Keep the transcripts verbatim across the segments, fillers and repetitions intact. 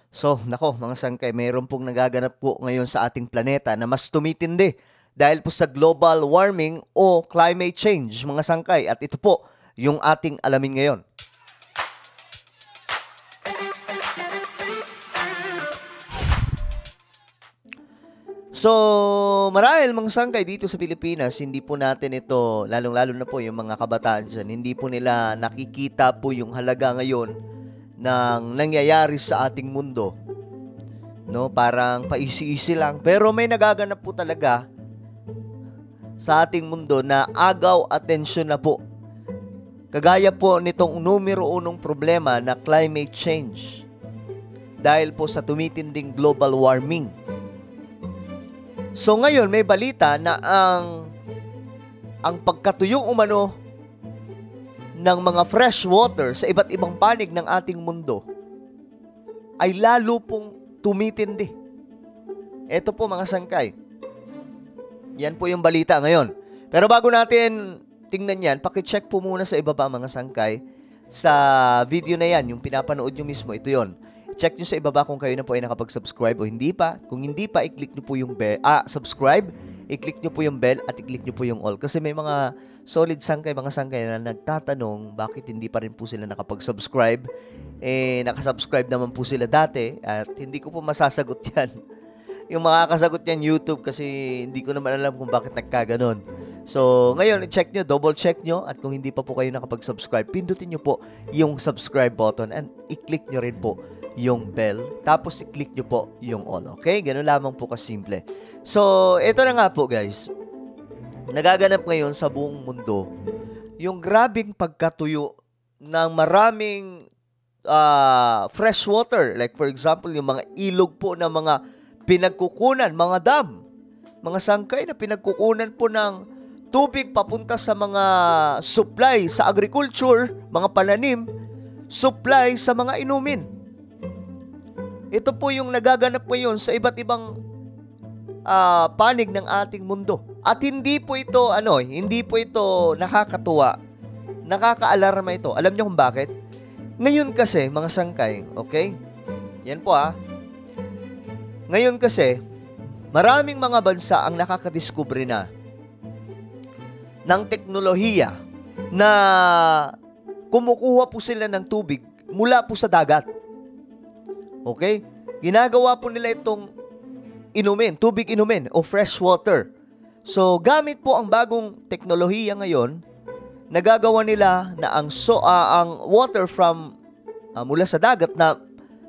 So, nako mga sangkay, mayroon pong nagaganap po ngayon sa ating planeta na mas tumitindi dahil po sa global warming o climate change mga sangkay. At ito po yung ating alamin ngayon. So, marahil mga sangkay dito sa Pilipinas, hindi po natin ito, lalong-lalo na po yung mga kabataan dyan, hindi po nila nakikita po yung halaga ngayon ng nangyayari sa ating mundo. No, parang paisi-isi lang. Pero may nagaganap po talaga sa ating mundo na agaw atensyon na po. Kagaya po nitong numero unong problema na climate change. Dahil po sa tumitinding global warming. So ngayon may balita na ang ang pagkatuyong umano ng mga fresh water sa iba't ibang panig ng ating mundo ay lalo pong tumitindi. Ito po mga sangkay. Yan po yung balita ngayon. Pero bago natin tingnan yan, pakicheck po muna sa ibaba mga sangkay sa video na yan, yung pinapanood nyo mismo, ito yon. Check nyo sa ibaba kung kayo na po ay nakapag-subscribe o hindi pa. Kung hindi pa, i-click nyo po yung bell. Ah, subscribe. I-click nyo po yung bell at i-click nyo po yung all. Kasi may mga solid sangkay, mga sangkay na nagtatanong bakit hindi pa rin po sila nakapag-subscribe. Eh, nakasubscribe naman po sila dati at hindi ko po masasagot yan. Yung makakasagot yan YouTube kasi hindi ko naman alam kung bakit nagkaganon. So, ngayon, i-check nyo, double check nyo at kung hindi pa po kayo nakapag-subscribe, pindutin nyo po yung subscribe button and i-click nyo rin po yung bell, tapos i-click nyo po yung all, okay? Ganun lamang po kasimple. So, ito na nga po guys, nagaganap ngayon sa buong mundo, yung grabing pagkatuyo ng maraming uh, fresh water, like for example, yung mga ilog po na mga pinagkukunan, mga dam, mga sangkay na pinagkukunan po ng tubig papunta sa mga supply sa agriculture, mga pananim, supply sa mga inumin. Ito po yung nagaganap ngayon sa iba't ibang uh, panig ng ating mundo. At hindi po ito, ano, hindi po ito nakakatuwa. Nakakaalarma ito. Alam niyo kung bakit? Ngayon kasi, mga sangkay, okay? Yan po ah. Ngayon kasi, maraming mga bansa ang nakakadiskubre na ng teknolohiya na kumukuha po sila ng tubig mula po sa dagat. Okay? Ginagawa po nila itong inumin, tubig inumin o fresh water. So, gamit po ang bagong teknolohiya ngayon, nagagawa nila na ang so uh, ang water from uh, mula sa dagat na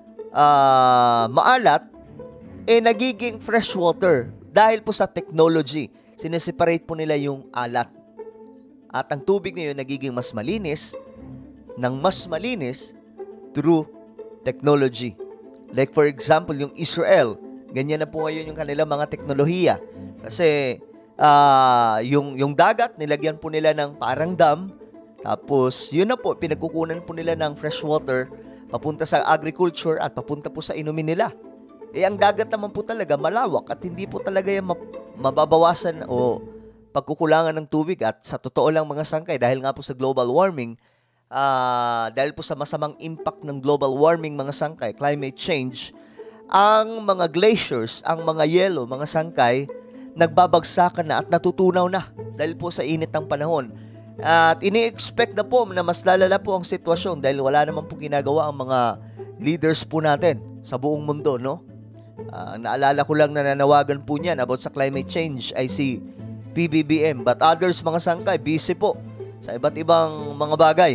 uh, maalat eh nagiging fresh water dahil po sa technology. Sineseparate po nila yung alat. At ang tubig ngayon nagiging mas malinis, ng mas malinis through technology. Like for example, yung Israel, ganyan na po ngayon yung kanilang mga teknolohiya. Kasi uh, yung, yung dagat, nilagyan po nila ng parang dam. Tapos yun na po, pinagkukunan po nila ng fresh water papunta sa agriculture at papunta po sa inumin nila. Eh ang dagat naman po talaga malawak at hindi po talaga yung mababawasan o pagkukulangan ng tubig. At sa totoo lang mga sangkay, dahil nga po sa global warming, Uh, dahil po sa masamang impact ng global warming mga sangkay, climate change, ang mga glaciers, ang mga yelo, mga sangkay, nagbabagsakan na at natutunaw na dahil po sa init ng panahon. At ini-expect na po na mas lalala po ang sitwasyon dahil wala naman po ginagawa ang mga leaders po natin sa buong mundo, no? Uh, naalala ko lang na nanawagan po niyan about sa climate change ay si P B B M. But others mga sangkay, busy po sa iba't ibang mga bagay.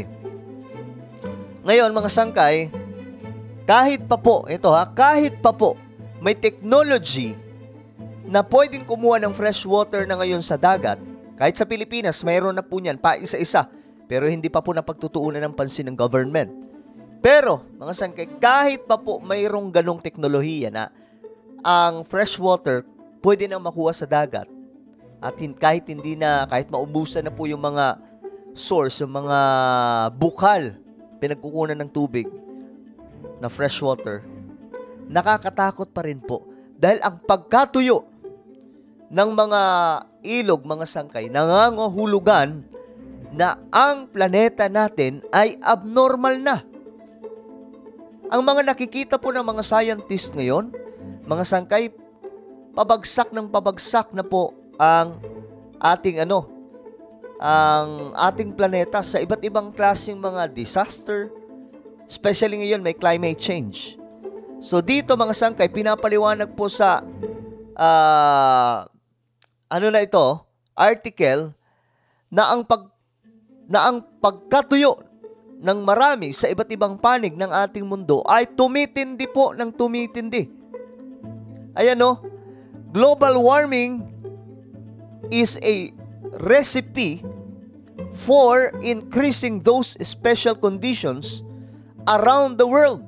Ngayon, mga sangkay, kahit pa po, ito ha, kahit pa po, may technology na pwedeng kumuha ng fresh water na ngayon sa dagat, kahit sa Pilipinas, mayroon na po niyan, pa isa-isa, pero hindi pa po napagtutuunan ng pansin ng government. Pero, mga sangkay, kahit pa po mayroong ganong teknolohiya na ang fresh water pwede nang makuha sa dagat, at kahit hindi na, kahit maubusan na po yung mga source, yung mga bukal, pinagkukunan ng tubig na fresh water, nakakatakot pa rin po. Dahil ang pagkatuyo ng mga ilog, mga sangkay, nangangahulugan na ang planeta natin ay abnormal na. Ang mga nakikita po ng mga scientist ngayon, mga sangkay, pabagsak ng pabagsak na po ang ating ano, ang ating planeta sa iba't ibang klaseng mga disaster, especially ngayon may climate change. So dito mga sangkay, pinapaliwanag po sa uh, ano na ito, article na ang pag na ang pagkatuyo ng marami sa iba't ibang panig ng ating mundo ay tumitindi po ng tumitindi. Ayan o, global warming is a recipe for increasing those special conditions around the world.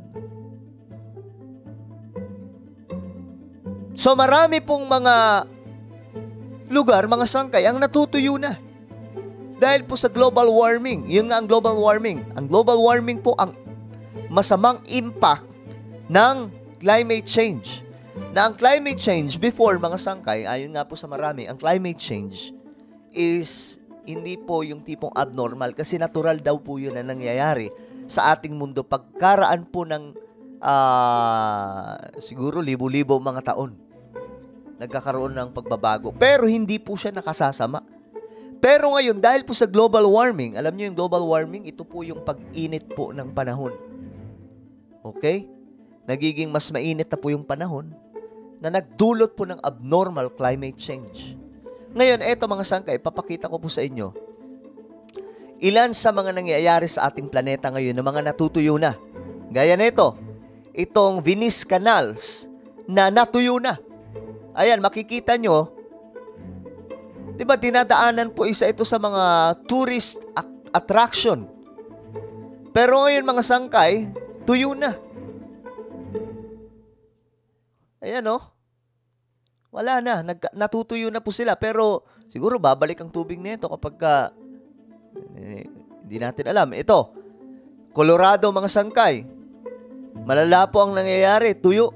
So marami pong mga lugar, mga sangkay, ang natutuyo na. Dahil po sa global warming. Yun nga ang global warming. Ang global warming po ang masamang impact ng climate change. Na ang climate change before, mga sangkay, ayon nga po sa marami, ang climate change is hindi po yung tipong abnormal kasi natural daw po yun na nangyayari sa ating mundo pagkaraan po ng uh, siguro libo-libo mga taon. Nagkakaroon ng pagbabago. Pero hindi po siya nakasasama. Pero ngayon, dahil po sa global warming, alam niyo yung global warming, ito po yung pag-init po ng panahon. Okay? Nagiging mas mainit na po yung panahon na nagdulot po ng abnormal climate change. Ngayon, eto mga sangkay, papakita ko po sa inyo ilan sa mga nangyayari sa ating planeta ngayon na mga natutuyo na. Gaya nito, itong Venice Canals na natuyo na. Ayan, makikita nyo, diba, dinadaanan po isa ito sa mga tourist attraction. Pero ngayon mga sangkay, tuyo na. Ayan o. Oh. Wala na. Nag, natutuyo na po sila. Pero siguro babalik ang tubig nito kapag ka, eh, hindi natin alam. Ito, Colorado mga sangkay. Malala po ang nangyayari. Tuyo.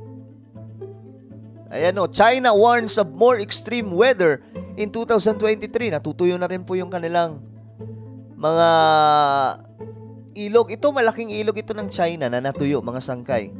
Ayan o. China warns of more extreme weather in two thousand twenty-three, natutuyo na rin po yung kanilang mga ilog. Ito, malaking ilog ito ng China na natuyo, mga sangkay.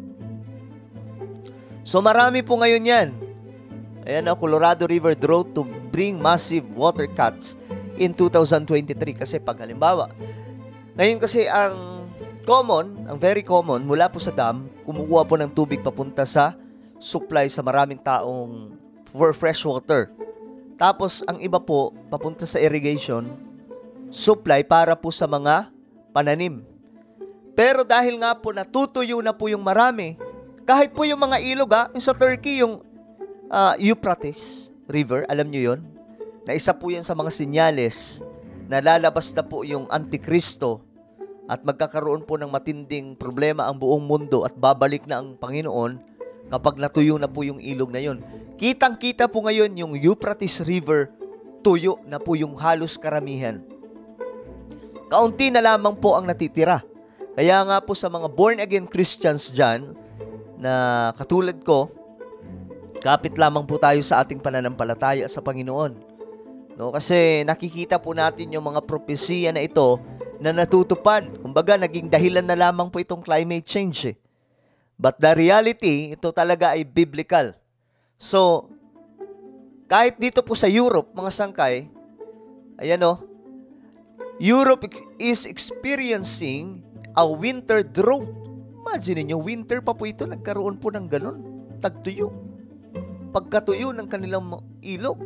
So, marami po ngayon yan. Ayan o, Colorado River drought to bring massive water cuts in two thousand twenty-three. Kasi pag halimbawa, ngayon kasi ang common, ang very common, mula po sa dam, kumukuha po ng tubig papunta sa supply sa maraming taong for fresh water. Tapos, ang iba po, papunta sa irrigation, supply para po sa mga pananim. Pero dahil nga po natutuyo na po yung marami, kahit po yung mga ilog, ha, yung sa Turkey, yung uh, Euphrates River, alam nyo yon, na isa po yan sa mga sinyales na lalabas na po yung Antikristo at magkakaroon po ng matinding problema ang buong mundo at babalik na ang Panginoon kapag natuyo na po yung ilog na yon. Kitang-kita po ngayon yung Euphrates River, tuyo na po yung halos karamihan. Kaunti na lamang po ang natitira. Kaya nga po sa mga born-again Christians dyan, na katulad ko, kapit lamang po tayo sa ating pananampalataya sa Panginoon. No? Kasi nakikita po natin yung mga propesiya na ito na natutupad. Kumbaga, naging dahilan na lamang po itong climate change eh. But the reality, ito talaga ay biblical. So, kahit dito po sa Europe, mga sangkay, ayan o, Europe is experiencing a winter drought. Imagine niyo, winter pa po ito, nagkaroon po ng ganun, tagtuyo. Pagkatuyo ng kanilang ilog.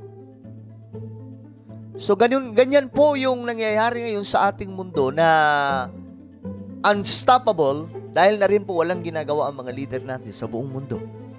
So, ganyan, ganyan po yung nangyayari ngayon sa ating mundo na unstoppable dahil na rin po walang ginagawa ang mga leader natin sa buong mundo.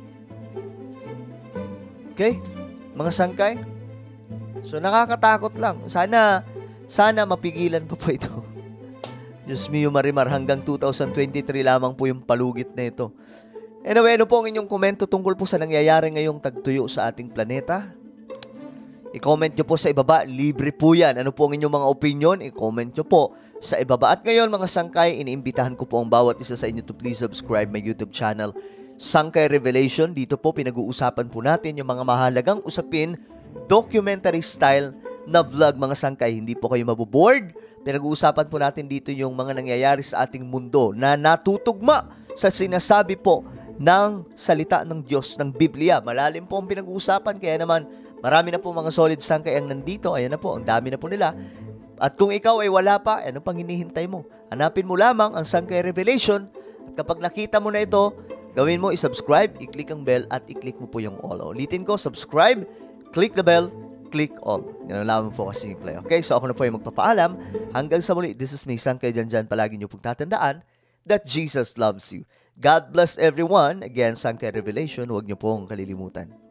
Okay? Mga sangkay? So, nakakatakot lang. Sana, sana mapigilan po po ito. Diyos mio Marimar, hanggang two thousand twenty-three lamang po yung palugit na ito. Anyway, ano po ang inyong komento tungkol po sa nangyayari ngayong tagtuyo sa ating planeta? I-comment nyo po sa ibaba. Libre po yan. Ano po ang inyong mga opinion? I-comment nyo po sa ibaba. At ngayon, mga sangkay, iniimbitahan ko po ang bawat isa sa inyo to please subscribe my YouTube channel, Sangkay Revelation. Dito po pinag-uusapan po natin yung mga mahalagang usapin, documentary style na vlog mga sangkay. Hindi po kayo maboboard. Pinag-uusapan po natin dito yung mga nangyayari sa ating mundo na natutugma sa sinasabi po ng salita ng Diyos, ng Biblia. Malalim po ang pinag-uusapan, kaya naman marami na po mga solid sangkay ang nandito. Ayan na po, ang dami na po nila. At kung ikaw ay wala pa, ano pang hinihintay mo? Hanapin mo lamang ang Sangkay Revelation. At kapag nakita mo na ito, gawin mo, i-subscribe, i-click ang bell, at i-click mo po yung all. Ulitin ko, subscribe, click the bell, click all. Yan lamang po kasi simple. Okay, so ako na po yung magpapaalam. Hanggang sa muli, this is me, Sangkay Janjan. Palagi niyo pong tatandaan that Jesus loves you. God bless everyone. Again, Sangkay Revelation, huwag niyo pong kalilimutan.